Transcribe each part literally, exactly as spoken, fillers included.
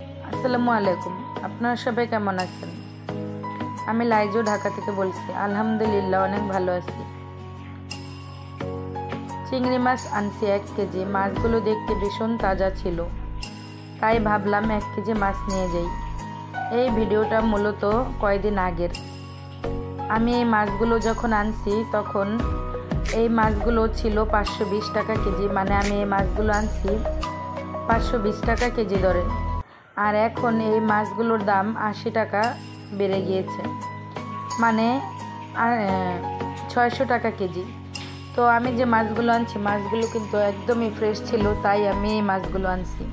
আসসালামু আলাইকুম। আপনারা সবাই কেমন আছেন? আমি লাইজু ঢাকা থেকে বলছি। আলহামদুলিল্লাহ অনেক ভালো আছি। চিংড়ি মাছ আনছি এক কেজি। মাছগুলো দেখতে ভীষণ তাজা ছিল, তাই ভাবলাম এক কেজি মাছ নিয়ে যাই। এই ভিডিওটা মূলত কয়েকদিন আগের। আমি এই মাছগুলো যখন আনছি তখন এই মাছগুলো ছিল পাঁচশো বিশ টাকা কেজি। মানে আমি এই মাছগুলো আনছি পাঁচশো বিশ টাকা কেজি দরে, আর এখন এই মাছগুলোর দাম আশি টাকা বেড়ে গিয়েছে, মানে ছয়শো টাকা কেজি। তো আমি যে মাছগুলো আনছি মাছগুলো কিন্তু একদমই ফ্রেশ ছিল, তাই আমি এই মাছগুলো আনছি।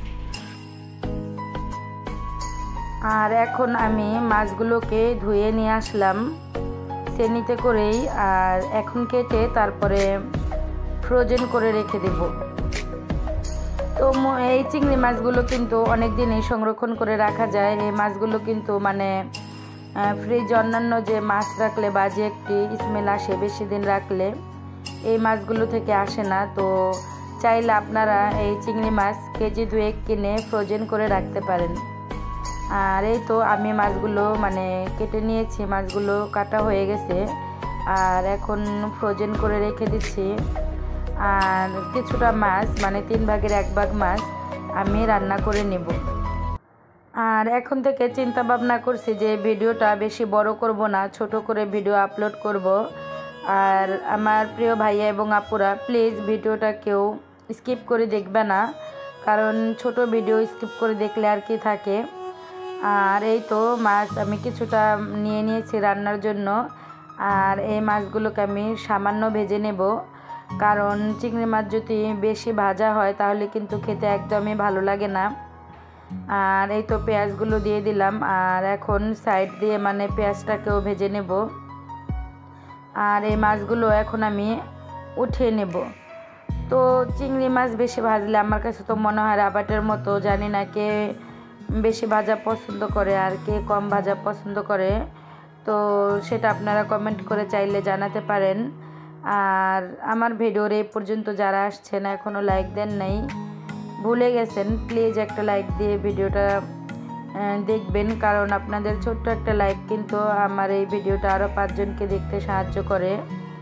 আর এখন আমি মাছগুলোকে ধুয়ে নিয়ে আসলাম সেনিতে করেই, আর এখন কেটে তারপরে ফ্রোজেন করে রেখে দেব। তো এই চিংড়ি মাছগুলো কিন্তু অনেক দিনই সংরক্ষণ করে রাখা যায়। এই মাছগুলো কিন্তু মানে ফ্রিজ অন্যান্য যে মাছ রাখলে বাজে একটি স্মেল আসে বেশি দিন রাখলে, এই মাছগুলো থেকে আসে না। তো চাইলে আপনারা এই চিংড়ি মাছ কেজি দুয়েক কিনে ফ্রোজেন করে রাখতে পারেন। আর এই তো আমি মাছগুলো মানে কেটে নিয়েছি, মাছগুলো কাটা হয়ে গেছে, আর এখন ফ্রোজেন করে রেখে দিচ্ছি। আর কিছুটা মাছ মানে তিন ভাগের এক ভাগ মাছ আমি রান্না করে নেব। আর এখন থেকে চিন্তা ভাবনা করছি যে ভিডিওটা বেশি বড় করব না, ছোট করে ভিডিও আপলোড করব। আর আমার প্রিয় ভাইয়া এবং আপুরা প্লিজ ভিডিওটা কেউ স্কিপ করে দেখবে না, কারণ ছোট ভিডিও স্কিপ করে দেখলে আর কি থাকে। আর এই তো মাছ আমি কিছুটা নিয়ে নিয়েছি রান্নার জন্য, আর এই মাছগুলোকে আমি সামান্য ভেজে নেব, কারণ চিংড়ি মাছ যদি বেশি ভাজা হয় তাহলে কিন্তু খেতে একদমই ভালো লাগে না। আর এই তো পেঁয়াজগুলো দিয়ে দিলাম, আর এখন সাইড দিয়ে মানে পেঁয়াজটাকেও ভেজে নেব। আর এই মাছগুলো এখন আমি উঠিয়ে নেব। তো চিংড়ি মাছ বেশি ভাজলে আমার কাছে তো মনে হয় রাবাটের মতো, জানি না কে বেশি ভাজা পছন্দ করে আর কে কম ভাজা পছন্দ করে, তো সেটা আপনারা কমেন্ট করে চাইলে জানাতে পারেন। আর আমার ভিডিওর এই পর্যন্ত যারা আসছেন এখনও লাইক দেন নাই, ভুলে গেছেন, প্লিজ একটা লাইক দিয়ে ভিডিওটা দেখবেন, কারণ আপনাদের ছোট্ট একটা লাইক কিন্তু আমার এই ভিডিওটা আরও পাঁচজনকে দেখতে সাহায্য করে।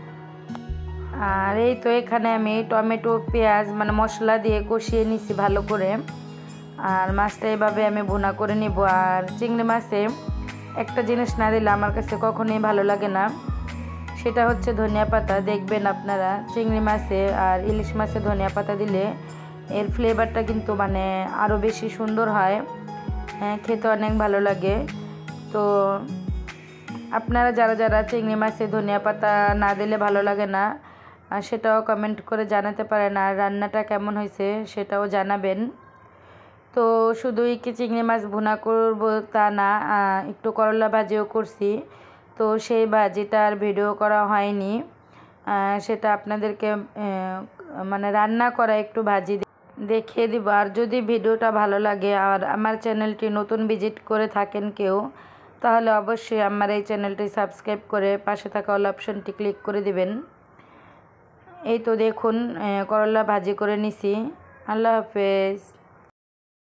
আর এই তো এখানে আমি টমেটো পেঁয়াজ মানে মশলা দিয়ে কষিয়ে নিছি ভালো করে, আর মাছটা এভাবে আমি ভুনা করে নিব। আর চিংড়ি মাছে একটা জিনিস না দিলে আমার কাছে কখনোই ভালো লাগে না, সেটা হচ্ছে ধনিয়া পাতা। দেখবেন আপনারা চিংড়ি মাছে আর ইলিশ মাছে ধনিয়া পাতা দিলে এর ফ্লেভারটা কিন্তু মানে আরও বেশি সুন্দর হয়, হ্যাঁ খেতে অনেক ভালো লাগে। তো আপনারা যারা যারা চিংড়ি মাছে ধনিয়া পাতা না দিলে ভালো লাগে না সেটাও কমেন্ট করে জানাতে পারেন, আর রান্নাটা কেমন হয়েছে সেটাও জানাবেন। তো শুধুই কি চিংড়ি মাছ ভুনা করব তা না, একটু করলা ভাজিও করছি, তো সেই ভাজিটার ভিডিও করা হয়নি, সেটা আপনাদেরকে মানে রান্না করা একটু ভাজি দেখিয়ে দিব। আর যদি ভিডিওটা ভালো লাগে আর আমার চ্যানেলটি নতুন ভিজিট করে থাকেন কেউ, তাহলে অবশ্যই আমার এই চ্যানেলটি সাবস্ক্রাইব করে পাশে থাকা অল অপশনটি ক্লিক করে দিবেন। এই তো দেখুন করলা ভাজি করে নিছি। আল্লাহ হাফেজ।